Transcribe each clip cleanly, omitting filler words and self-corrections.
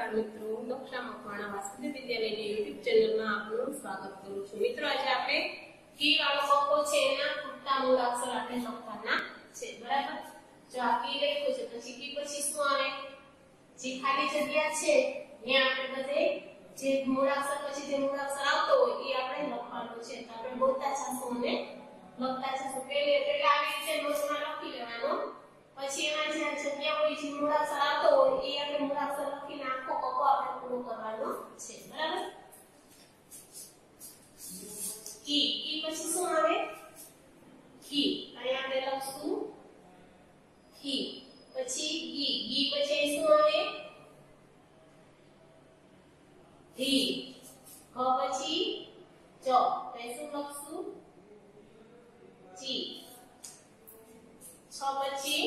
નમસ્કાર મિત્રો, દક્ષા મકવાણા વાસુદેવ વિદ્યાલયની YouTube ચેનલમાં આપનું સ્વાગત કરું છું। મિત્રો આજે આપણે કી વાળો કક્કો છે એના ખૂટતા મૂળાક્ષર આપણે લખવાના છે, બરાબર। જો આ કી લખ્યું છે પછી કી પછી શું આવે, જે ખાલી જગ્યા છે ત્યાં આપણે બધે જે મૂળાક્ષર પછી જે મૂળાક્ષર આવતો હોય એ આપણે લખવાનું છે। તો આપણે બોલતા જશું અને લખતા જશું। પહેલા આવી રીતે નોટમાં લખી લેવાનો, પછી એમાં જે જગ્યા હોય જે મૂળાક્ષર આવતો હોય એ આપણે મૂળાક્ષર લખીને આખો કક્કો આપણે પૂરો કરવાનો છે, બરાબર। કી પછી શું આવે, કી અહીંયા આપણે લખશું કી, પછી ગી પછી શું આવે, ધી, ક પછી ચ, તો શું લખશું, ચી, છ પછી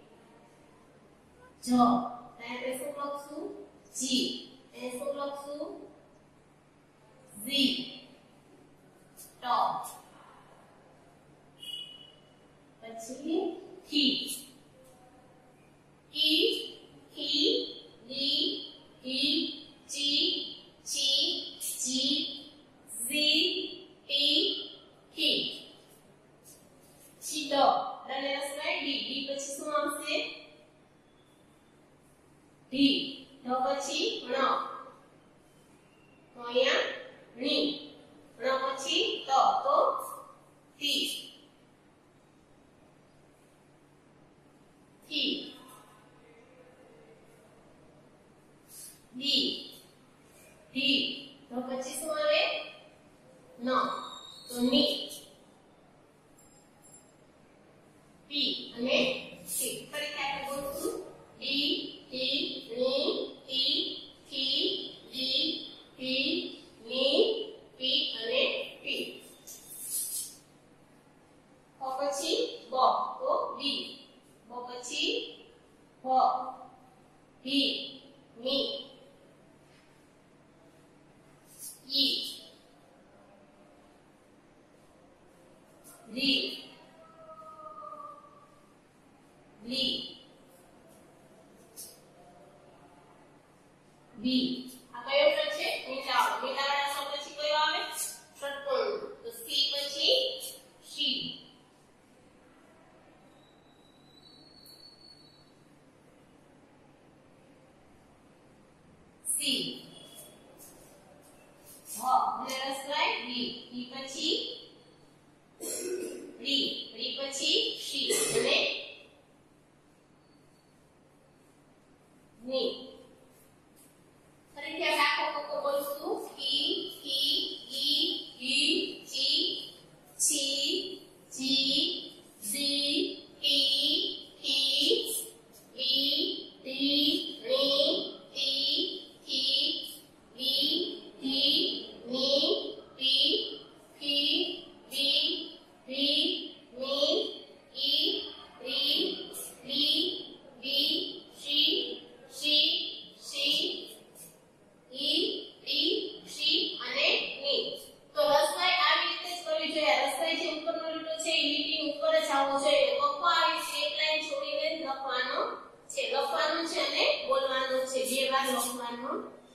જ, આપણે શું લખશું, જી, એ શું લખશું, ઝી, ટ, પછી કી, કી, ખી, લી, હી, ચી, ચી, જી, ઝી, ટી, ઠી, છી, ડ, અને રસવાય ડી, ડી પછી શું આવશે, ઢી, ઢ પછી ણ, તો અહીંયા ણી, ણ પછી ત, તો તી, થી, દી, ઢી, ઢ પછી શું આવે, ન, તો ની, પી અને ટી, ફરીથી આપણે બોલશું ડી, ટી, ની, ટી, થી, ડી, ટી, ની, પી અને પી। ક પછી બ, તો બી, બ પછી ભ, ભી, મી, ઈ, રી, લી, બી। આ કયો અક્ષર છે, મીંડાવાળો, મીંડાવાળા શબ્દ પછી કયો આવે, ષટ્કોણ, તો સી પછી શી, સી, હ અને રસવાય ડી, ડી પછી રી, રી પછી શી અને ની। ફરીથી આપણે આખો કક્કો બોલશું કી, કી, ઈ, ઈ, ચી, છી, જી, ઝી, ટી, ઠી, લી, ધી, ણી, ટી, થી, લી, ધી, ની, પી, ફી, વી, રી, ની, ઈ, રી, લી, વી, શી, શી, શી, ઈ, ટી, શી અને ની। તો રસવાઈ આવી રીતે જ કરવી જોઈએ। રસવાઈ જે ઉપરનો લીટો છે એ લીટી ઉપર જ આવવો જોઈએ। કક્કો આવી રીતે એક લાઈન છોડીને લખવાનો છે અને બોલવાનું છે, બે વાર લખવાનું